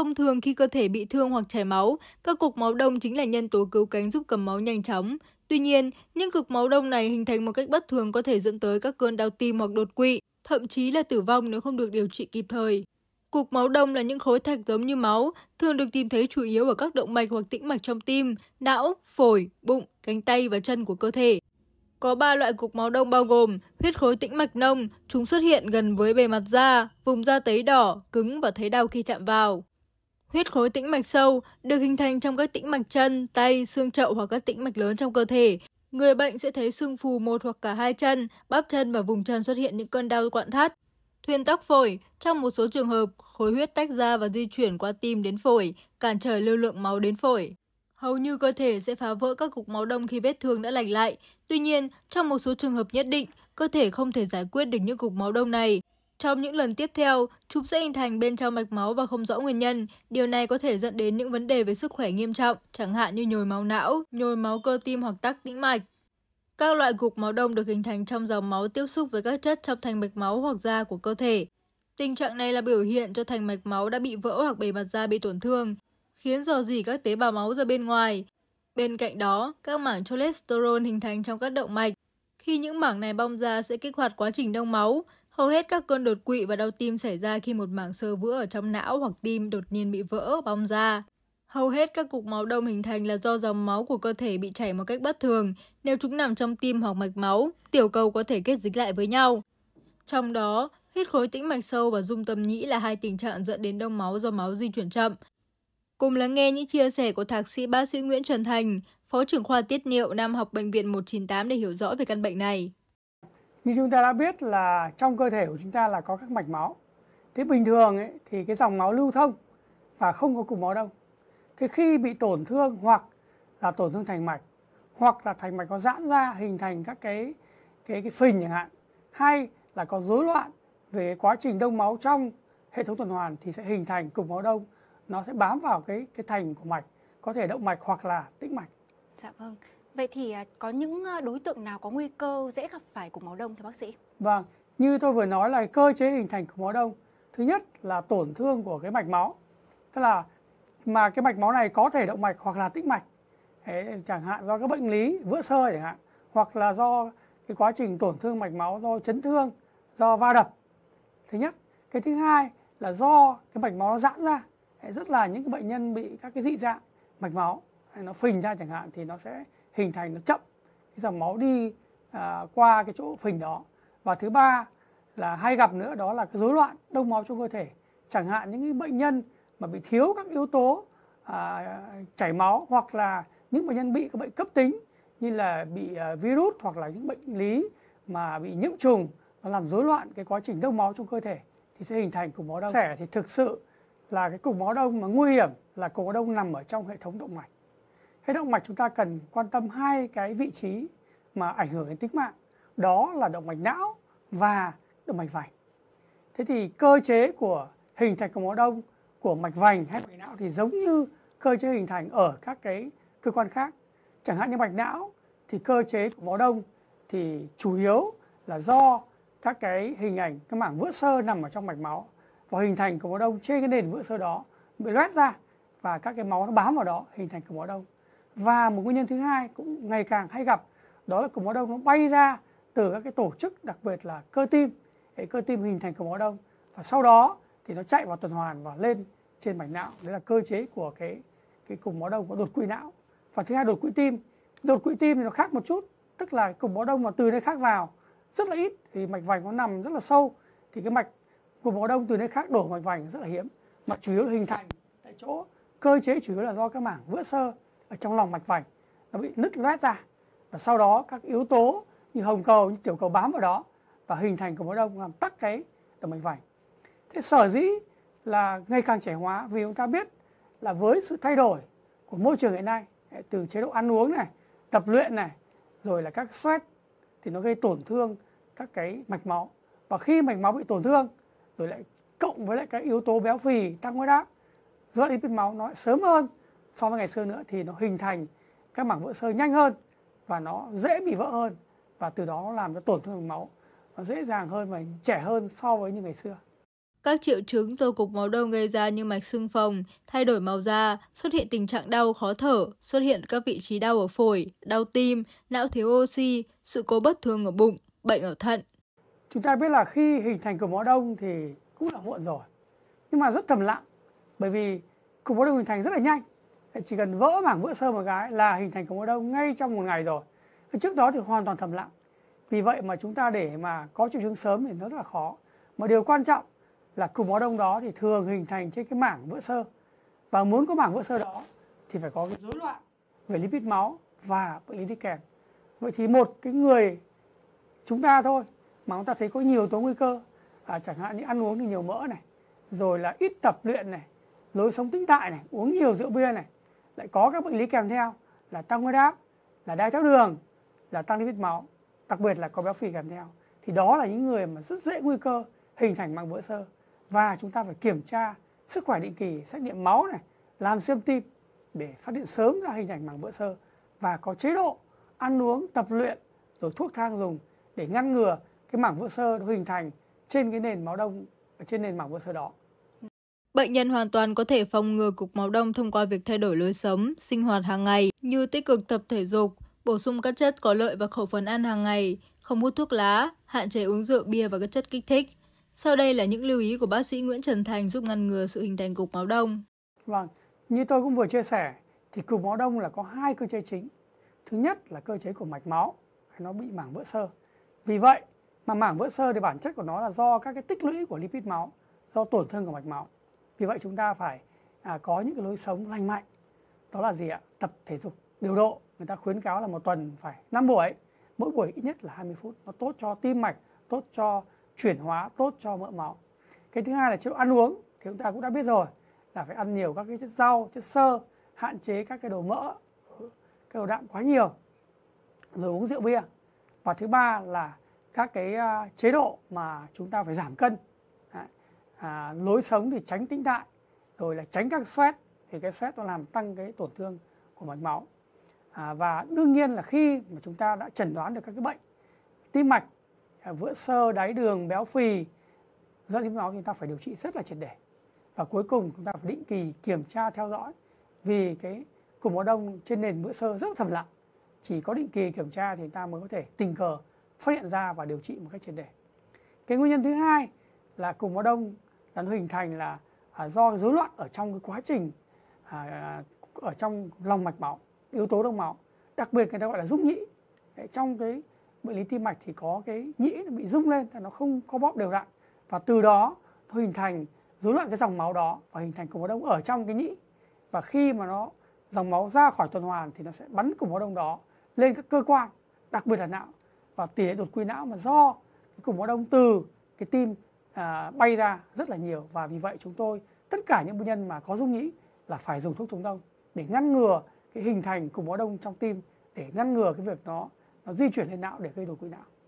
Thông thường khi cơ thể bị thương hoặc chảy máu, các cục máu đông chính là nhân tố cứu cánh giúp cầm máu nhanh chóng. Tuy nhiên, những cục máu đông này hình thành một cách bất thường có thể dẫn tới các cơn đau tim hoặc đột quỵ, thậm chí là tử vong nếu không được điều trị kịp thời. Cục máu đông là những khối thạch giống như máu, thường được tìm thấy chủ yếu ở các động mạch hoặc tĩnh mạch trong tim, não, phổi, bụng, cánh tay và chân của cơ thể. Có 3 loại cục máu đông bao gồm huyết khối tĩnh mạch nông, chúng xuất hiện gần với bề mặt da, vùng da tấy đỏ, cứng và thấy đau khi chạm vào. Huyết khối tĩnh mạch sâu được hình thành trong các tĩnh mạch chân, tay, xương chậu hoặc các tĩnh mạch lớn trong cơ thể. Người bệnh sẽ thấy sưng phù một hoặc cả hai chân, bắp chân và vùng chân xuất hiện những cơn đau quặn thắt. Thuyên tắc phổi, trong một số trường hợp, khối huyết tách ra và di chuyển qua tim đến phổi, cản trở lưu lượng máu đến phổi. Hầu như cơ thể sẽ phá vỡ các cục máu đông khi vết thương đã lành lại. Tuy nhiên, trong một số trường hợp nhất định, cơ thể không thể giải quyết được những cục máu đông này. Trong những lần tiếp theo, chúng sẽ hình thành bên trong mạch máu và không rõ nguyên nhân. Điều này có thể dẫn đến những vấn đề về sức khỏe nghiêm trọng, chẳng hạn như nhồi máu não, nhồi máu cơ tim hoặc tắc tĩnh mạch. Các loại cục máu đông được hình thành trong dòng máu tiếp xúc với các chất trong thành mạch máu hoặc da của cơ thể. Tình trạng này là biểu hiện cho thành mạch máu đã bị vỡ hoặc bề mặt da bị tổn thương, khiến rò rỉ các tế bào máu ra bên ngoài. Bên cạnh đó, các mảng cholesterol hình thành trong các động mạch. Khi những mảng này bong ra sẽ kích hoạt quá trình đông máu. Hầu hết các cơn đột quỵ và đau tim xảy ra khi một mảng xơ vữa ở trong não hoặc tim đột nhiên bị vỡ, bong ra. Hầu hết các cục máu đông hình thành là do dòng máu của cơ thể bị chảy một cách bất thường. Nếu chúng nằm trong tim hoặc mạch máu, tiểu cầu có thể kết dính lại với nhau. Trong đó, huyết khối tĩnh mạch sâu và rung tâm nhĩ là hai tình trạng dẫn đến đông máu do máu di chuyển chậm. Cùng lắng nghe những chia sẻ của Thạc sĩ bác sĩ Nguyễn Trần Thành, Phó trưởng khoa tiết niệu Nam học Bệnh viện 198 để hiểu rõ về căn bệnh này. Như chúng ta đã biết là trong cơ thể của chúng ta là có các mạch máu. Thế bình thường ấy, thì cái dòng máu lưu thông và không có cục máu đông. Thế khi bị tổn thương hoặc là tổn thương thành mạch, hoặc là thành mạch có giãn ra hình thành các cái phình chẳng hạn, hay là có rối loạn về quá trình đông máu trong hệ thống tuần hoàn thì sẽ hình thành cục máu đông. Nó sẽ bám vào cái thành của mạch, có thể động mạch hoặc là tĩnh mạch. Dạ vâng. Vậy thì có những đối tượng nào có nguy cơ dễ gặp phải cục máu đông thưa bác sĩ? Vâng, như tôi vừa nói là cơ chế hình thành cục máu đông. Thứ nhất là tổn thương của cái mạch máu. Tức là mà cái mạch máu này có thể động mạch hoặc là tĩnh mạch. Đấy, chẳng hạn do các bệnh lý vữa xơ chẳng hạn, hoặc là do cái quá trình tổn thương mạch máu do chấn thương, do va đập. Thứ nhất. Cái thứ hai là do cái mạch máu nó giãn ra. Rất là những cái bệnh nhân bị các cái dị dạng mạch máu nó phình ra chẳng hạn thì nó sẽ hình thành, nó chậm cái dòng máu đi qua cái chỗ phình đó. Và thứ ba là hay gặp nữa đó là cái rối loạn đông máu trong cơ thể, chẳng hạn những cái bệnh nhân mà bị thiếu các yếu tố chảy máu, hoặc là những bệnh nhân bị các bệnh cấp tính như là bị virus hoặc là những bệnh lý mà bị nhiễm trùng, nó làm rối loạn cái quá trình đông máu trong cơ thể thì sẽ hình thành cục máu đông. Thì thực sự là cái cục máu đông mà nguy hiểm là cục máu đông nằm ở trong hệ thống động mạch. Hệ động mạch chúng ta cần quan tâm hai cái vị trí mà ảnh hưởng đến tính mạng, đó là động mạch não và động mạch vành. Thế thì cơ chế của hình thành cục máu đông của mạch vành hay mạch não thì giống như cơ chế hình thành ở các cái cơ quan khác. Chẳng hạn như mạch não thì cơ chế của máu đông thì chủ yếu là do các cái hình ảnh, cái mảng vữa xơ nằm ở trong mạch máu và hình thành cục máu đông trên cái nền vữa xơ đó bị loét ra và các cái máu nó bám vào đó hình thành cục máu đông. Và một nguyên nhân thứ hai cũng ngày càng hay gặp đó là cục máu đông nó bay ra từ các cái tổ chức, đặc biệt là cơ tim. Cơ tim hình thành cục máu đông và sau đó thì nó chạy vào tuần hoàn và lên trên mạch não. Đấy là cơ chế của cái cục máu đông có đột quỵ não. Và thứ hai, đột quỵ tim. Đột quỵ tim thì nó khác một chút, tức là cục máu đông mà từ nơi khác vào rất là ít, thì mạch vành nó nằm rất là sâu thì cái cục máu đông từ nơi khác đổ mạch vành rất là hiếm, mà chủ yếu là hình thành tại chỗ. Cơ chế chủ yếu là do các mảng vữa xơ ở trong lòng mạch vành nó bị nứt loét ra, và sau đó các yếu tố như hồng cầu, như tiểu cầu bám vào đó và hình thành cục máu đông làm tắc cái động mạch vành. Thế sở dĩ là ngày càng trẻ hóa vì chúng ta biết là với sự thay đổi của môi trường hiện nay, từ chế độ ăn uống này, tập luyện này, rồi là các stress thì nó gây tổn thương các cái mạch máu. Và khi mạch máu bị tổn thương rồi lại cộng với lại cái yếu tố béo phì, tăng huyết áp, rối loạn lipid máu nó sớm hơn so với ngày xưa nữa, thì nó hình thành các mảng vữa xơ nhanh hơn và nó dễ bị vỡ hơn, và từ đó nó làm cho tổn thương mạch máu nó dễ dàng hơn và trẻ hơn so với như ngày xưa. Các triệu chứng do cục máu đông gây ra như mạch xương phồng, thay đổi màu da, xuất hiện tình trạng đau khó thở, xuất hiện các vị trí đau ở phổi, đau tim, não thiếu oxy, sự cố bất thường ở bụng, bệnh ở thận. Chúng ta biết là khi hình thành cục máu đông thì cũng là muộn rồi, nhưng mà rất thầm lặng, bởi vì cục máu đông hình thành rất là nhanh. Chỉ cần vỡ mảng vữa sơ một cái là hình thành cục máu đông ngay trong một ngày rồi. Trước đó thì hoàn toàn thầm lặng. Vì vậy mà chúng ta để mà có triệu chứng sớm thì nó rất là khó. Mà điều quan trọng là cục máu đông đó thì thường hình thành trên cái mảng vữa sơ. Và muốn có mảng vữa sơ đó thì phải có cái rối loạn về lipid máu và bệnh lý đi kèm. Vậy thì một cái người chúng ta thôi mà chúng ta thấy có nhiều yếu tố nguy cơ, chẳng hạn như ăn uống thì nhiều mỡ này, rồi là ít tập luyện này, lối sống tĩnh tại này, uống nhiều rượu bia này, lại có các bệnh lý kèm theo là tăng huyết áp, là đái tháo đường, là tăng lipid máu, đặc biệt là có béo phì kèm theo, thì đó là những người mà rất dễ nguy cơ hình thành mảng vữa sơ. Và chúng ta phải kiểm tra sức khỏe định kỳ, xét nghiệm máu này, làm siêu âm tim để phát hiện sớm ra hình thành mảng vữa sơ, và có chế độ ăn uống, tập luyện, rồi thuốc thang dùng để ngăn ngừa cái mảng vữa sơ nó hình thành trên cái nền máu đông, ở trên nền mảng vữa sơ đó. Bệnh nhân hoàn toàn có thể phòng ngừa cục máu đông thông qua việc thay đổi lối sống, sinh hoạt hàng ngày như tích cực tập thể dục, bổ sung các chất có lợi vào khẩu phần ăn hàng ngày, không hút thuốc lá, hạn chế uống rượu bia và các chất kích thích. Sau đây là những lưu ý của bác sĩ Nguyễn Trần Thành giúp ngăn ngừa sự hình thành cục máu đông. Vâng, như tôi cũng vừa chia sẻ thì cục máu đông là có hai cơ chế chính. Thứ nhất là cơ chế của mạch máu, nó bị mảng vữa sơ. Vì vậy mà mảng vữa sơ thì bản chất của nó là do các cái tích lũy của lipid máu, do tổn thương của mạch máu. Vì vậy chúng ta phải có những cái lối sống lành mạnh. Đó là gì ạ? Tập thể dục điều độ. Người ta khuyến cáo là một tuần phải 5 buổi, mỗi buổi ít nhất là 20 phút. Nó tốt cho tim mạch, tốt cho chuyển hóa, tốt cho mỡ máu. Cái thứ hai là chế độ ăn uống thì chúng ta cũng đã biết rồi, là phải ăn nhiều các cái chất rau, chất xơ, hạn chế các cái đồ mỡ, cái đồ đạm quá nhiều, rồi uống rượu bia. Và thứ ba là các cái chế độ mà chúng ta phải giảm cân. Lối sống thì tránh tĩnh tại, rồi là tránh các stress, thì cái stress nó làm tăng cái tổn thương của mạch máu. Và đương nhiên là khi mà chúng ta đã chẩn đoán được các cái bệnh tim mạch, vữa sơ, đái đường, béo phì, dẫn đến máu, chúng ta phải điều trị rất là triệt để. Và cuối cùng chúng ta phải định kỳ kiểm tra theo dõi, vì cái cục máu đông trên nền vữa sơ rất thầm lặng. Chỉ có định kỳ kiểm tra thì chúng ta mới có thể tình cờ phát hiện ra và điều trị một cách triệt để. Cái nguyên nhân thứ hai là cục máu đông là nó hình thành là do rối loạn ở trong cái quá trình ở trong lòng mạch máu, yếu tố đông máu, đặc biệt người ta gọi là rung nhĩ. Trong cái bệnh lý tim mạch thì có cái nhĩ nó bị rung lên, nó không có bóp đều đặn, và từ đó nó hình thành rối loạn cái dòng máu đó và hình thành cục máu đông ở trong cái nhĩ. Và khi mà nó dòng máu ra khỏi tuần hoàn thì nó sẽ bắn cục máu đông đó lên các cơ quan, đặc biệt là não, và tỷ lệ đột quỵ não mà do cái cục máu đông từ cái tim bay ra rất là nhiều. Và vì vậy chúng tôi, tất cả những bệnh nhân mà có rung nhĩ là phải dùng thuốc chống đông để ngăn ngừa cái hình thành cục máu đông trong tim, để ngăn ngừa cái việc nó di chuyển lên não để gây đột quỵ não.